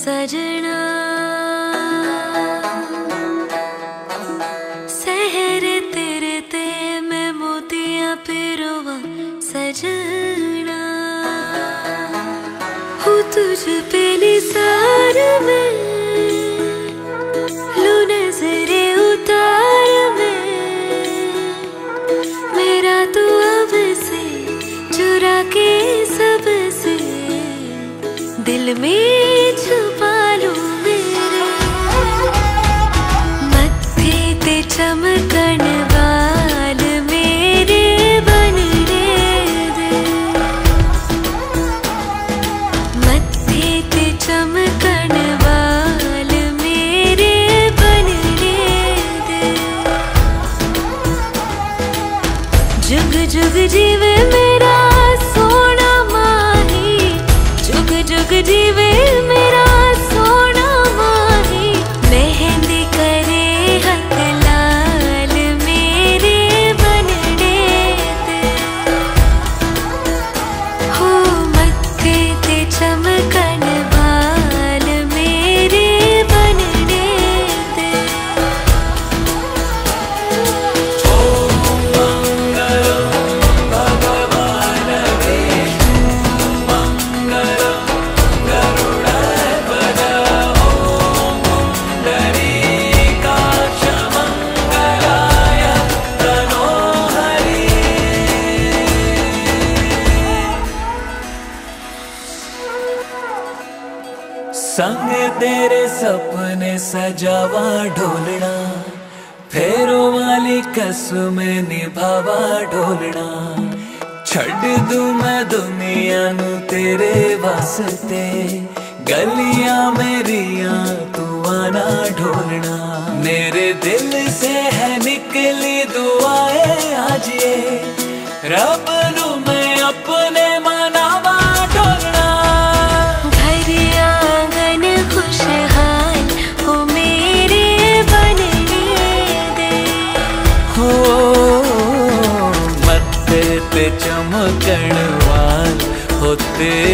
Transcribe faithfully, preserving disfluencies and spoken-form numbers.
सजना सहर तेरे ते मैं मोतियां पिरोवा सजना हूँ तुझ पे निसार में लू नजरे उतार में मेरा तू अब से चुरा के सबसे दिल में छुपा लूं मेरे मत्थे ते चमकन वाल मेरे बनने दे मत्थे ते चमकन वाल मेरे बनने दे जुग जुग जीवे मेरा सोना माही जुग जुग जीवे मेरा सोना माही मेहंदी करे हक लाल मेरे बनने दे हो मत्थे ते चमकन वाल मेरे बनने दे। संग तेरे सपने सजावा ढोलना फेरो वाली कसम निभावा ढोलना छड़ दूं मैं दुनिया नू तेरे वास्ते गलियां मेरिया तू आना ढोलना मेरे दिल से है निकली दुआएं आज ये रब नू मैं अपने मनावा ढोलना खुशहाल हो मेरे बनने दे हो मत्थे ते चमकन वाल हो तेरे